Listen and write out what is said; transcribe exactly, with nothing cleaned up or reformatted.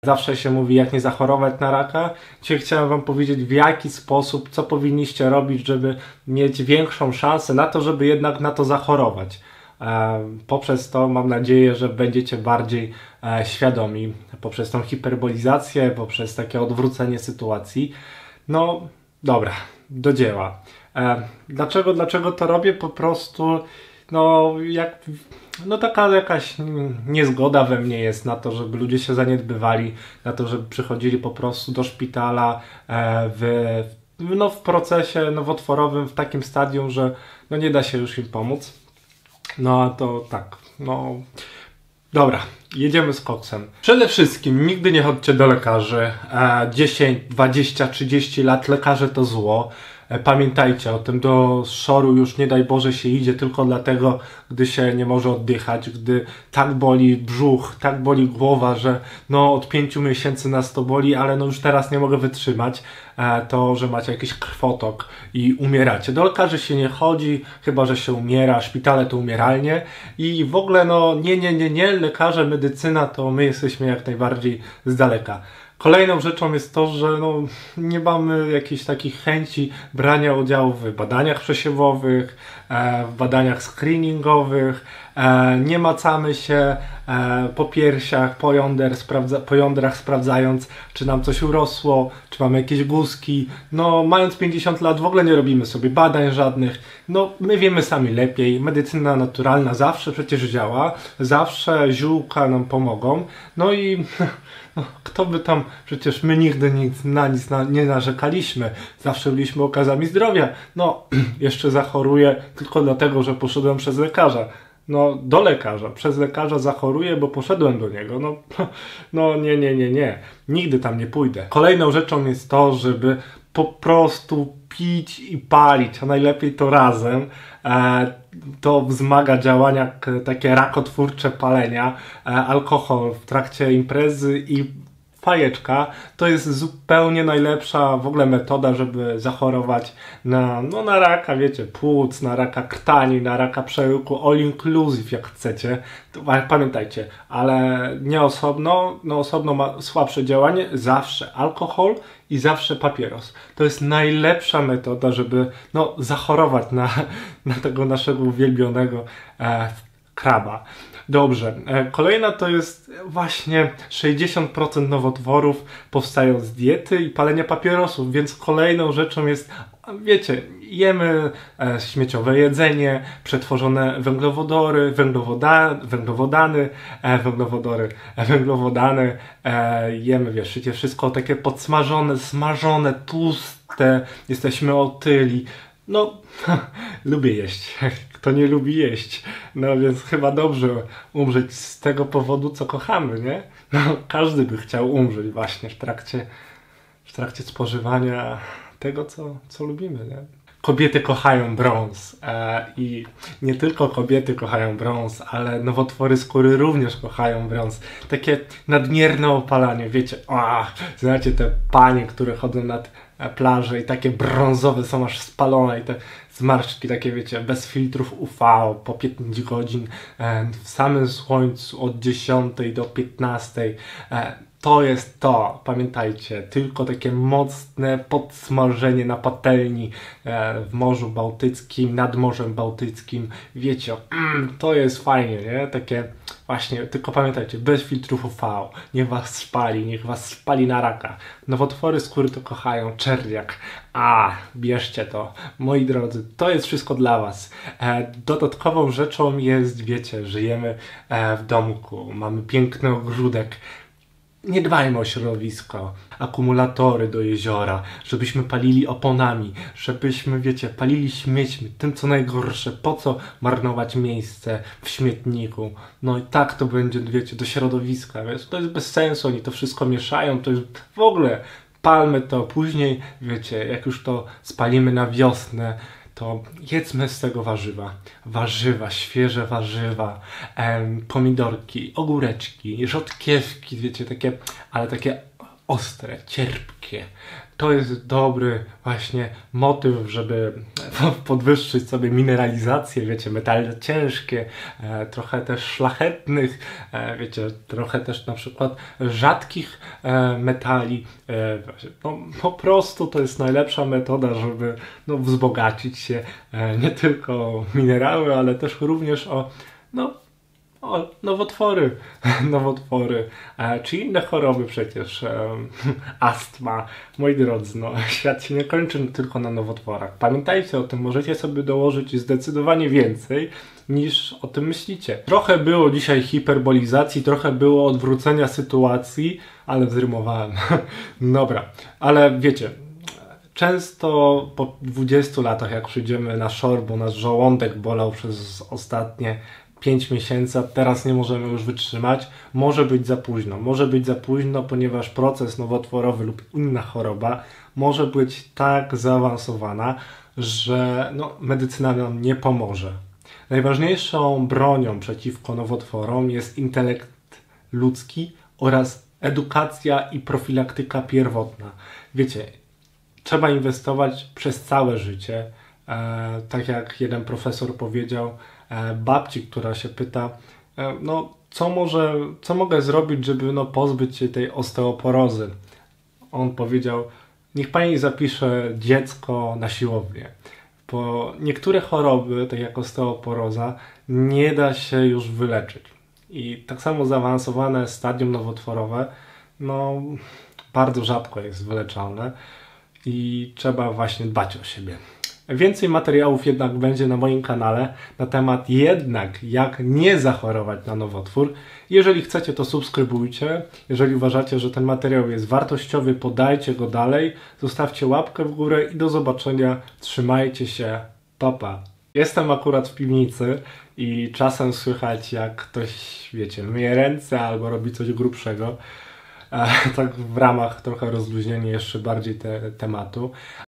Zawsze się mówi, jak nie zachorować na raka. Dzisiaj chciałem wam powiedzieć, w jaki sposób, co powinniście robić, żeby mieć większą szansę na to, żeby jednak na to zachorować. Poprzez to mam nadzieję, że będziecie bardziej świadomi, poprzez tą hiperbolizację, poprzez takie odwrócenie sytuacji. No dobra, do dzieła. Dlaczego, dlaczego to robię? Po prostu no, jak, no taka jakaś niezgoda we mnie jest na to, żeby ludzie się zaniedbywali, na to, żeby przychodzili po prostu do szpitala w, no, w procesie nowotworowym, w takim stadium, że no, nie da się już im pomóc. No a to tak, no dobra, jedziemy z koksem. Przede wszystkim nigdy nie chodźcie do lekarzy. dziesięć, dwadzieścia, trzydzieści lat lekarze to zło. Pamiętajcie o tym, do szoru już nie daj Boże się idzie tylko dlatego, gdy się nie może oddychać, gdy tak boli brzuch, tak boli głowa, że no od pięciu miesięcy nas to boli, ale no już teraz nie mogę wytrzymać, to, że macie jakiś krwotok i umieracie. Do lekarzy się nie chodzi, chyba że się umiera, szpitale to umieralnie i w ogóle no nie, nie, nie, nie, lekarze, medycyna to my jesteśmy jak najbardziej z daleka. Kolejną rzeczą jest to, że no, nie mamy jakichś takich chęci brania udziału w badaniach przesiewowych, w badaniach screeningowych, nie macamy się po piersiach, po, jąder, sprawdza, po jądrach sprawdzając, czy nam coś urosło, czy mamy jakieś guzki. No, mając pięćdziesiąt lat w ogóle nie robimy sobie badań żadnych. No, my wiemy sami lepiej. Medycyna naturalna zawsze przecież działa, zawsze ziółka nam pomogą. No i no, kto by tam, przecież my nigdy nic, na nic na, nie narzekaliśmy. Zawsze byliśmy okazami zdrowia. No, jeszcze zachoruję tylko dlatego, że poszedłem przez lekarza. No, do lekarza. Przez lekarza zachoruję, bo poszedłem do niego. No, no nie, nie, nie, nie. Nigdy tam nie pójdę. Kolejną rzeczą jest to, żeby po prostu pić i palić, a najlepiej to razem. E, to wzmaga działania takie rakotwórcze palenia. E, alkohol w trakcie imprezy i fajeczka to jest zupełnie najlepsza w ogóle metoda, żeby zachorować na, no, na raka, wiecie, płuc, na raka krtani, na raka przełyku, all inclusive jak chcecie. To pamiętajcie, ale nie osobno, no osobno ma słabsze działanie, zawsze alkohol i zawsze papieros. To jest najlepsza metoda, żeby no, zachorować na, na tego naszego uwielbionego e, kraba. Dobrze, kolejna to jest właśnie sześćdziesiąt procent nowotworów powstają z diety i palenia papierosów, więc kolejną rzeczą jest, wiecie, jemy e, śmieciowe jedzenie, przetworzone węglowodory, węglowoda, węglowodany, e, węglowodory, e, węglowodany, e, jemy, wiesz, wszystko takie podsmażone, smażone, tłuste, jesteśmy otyli. No, lubię jeść. Kto nie lubi jeść? No więc chyba dobrze umrzeć z tego powodu, co kochamy, nie? No, każdy by chciał umrzeć właśnie w trakcie, w trakcie spożywania tego, co, co lubimy, nie? Kobiety kochają brąz e, i nie tylko kobiety kochają brąz, ale nowotwory skóry również kochają brąz. Takie nadmierne opalanie, wiecie, o, znacie te panie, które chodzą nad plaży i takie brązowe są aż spalone i te zmarszczki takie, wiecie, bez filtrów U V po pięć godzin e, w samym słońcu od dziesiątej do piętnastej. E, to jest to, pamiętajcie, tylko takie mocne podsmażenie na patelni e, w Morzu Bałtyckim, nad Morzem Bałtyckim, wiecie, mm, to jest fajnie, nie? Takie właśnie, tylko pamiętajcie, bez filtrów U V, niech was spali, niech was spali na raka. Nowotwory skóry to kochają, czerwiak, a, bierzcie to, moi drodzy, to jest wszystko dla was. E, dodatkową rzeczą jest, wiecie, żyjemy e, w domku, mamy piękny ogródek. Nie dbajmy o środowisko, akumulatory do jeziora, żebyśmy palili oponami, żebyśmy, wiecie, palili śmiećmi, tym co najgorsze, po co marnować miejsce w śmietniku. No i tak to będzie, wiecie, do środowiska, wiesz, to jest bez sensu, oni to wszystko mieszają, to jest w ogóle, palmy to, później, wiecie, jak już to spalimy na wiosnę, to jedzmy z tego warzywa. Warzywa, świeże warzywa, em, pomidorki, ogóreczki, rzodkiewki, wiecie, takie, ale takie ostre, cierpkie. To jest dobry właśnie motyw, żeby podwyższyć sobie mineralizację, wiecie, metale ciężkie, e, trochę też szlachetnych, e, wiecie, trochę też na przykład rzadkich e, metali. E, no, po prostu to jest najlepsza metoda, żeby no, wzbogacić się e, nie tylko o minerały, ale też również o no, O, nowotwory, nowotwory, e, czy inne choroby przecież, e, astma. Moi drodzy, no, świat się nie kończy tylko na nowotworach. Pamiętajcie o tym, możecie sobie dołożyć zdecydowanie więcej niż o tym myślicie. Trochę było dzisiaj hiperbolizacji, trochę było odwrócenia sytuacji, ale zrymowałem. Dobra, ale wiecie, często po dwudziestu latach, jak przyjdziemy na szor, bo nasz żołądek bolał przez ostatnie pięć miesięcy, a teraz nie możemy już wytrzymać, może być za późno. Może być za późno, ponieważ proces nowotworowy lub inna choroba może być tak zaawansowana, że no, medycyna nam nie pomoże. Najważniejszą bronią przeciwko nowotworom jest intelekt ludzki oraz edukacja i profilaktyka pierwotna. Wiecie, trzeba inwestować przez całe życie. E, tak jak jeden profesor powiedział, e, babci, która się pyta, e, no co może, co mogę zrobić, żeby no, pozbyć się tej osteoporozy? On powiedział, niech pani zapisze dziecko na siłownię, bo niektóre choroby, tak jak osteoporoza, nie da się już wyleczyć. I tak samo zaawansowane stadium nowotworowe, no bardzo rzadko jest wyleczalne i trzeba właśnie dbać o siebie. Więcej materiałów jednak będzie na moim kanale na temat jednak jak nie zachorować na nowotwór. Jeżeli chcecie, to subskrybujcie. Jeżeli uważacie, że ten materiał jest wartościowy, podajcie go dalej. Zostawcie łapkę w górę i do zobaczenia. Trzymajcie się. Pa, pa. Jestem akurat w piwnicy i czasem słychać, jak ktoś, wiecie, myje ręce albo robi coś grubszego. E, tak w ramach trochę rozluźnienia jeszcze bardziej te, tematu.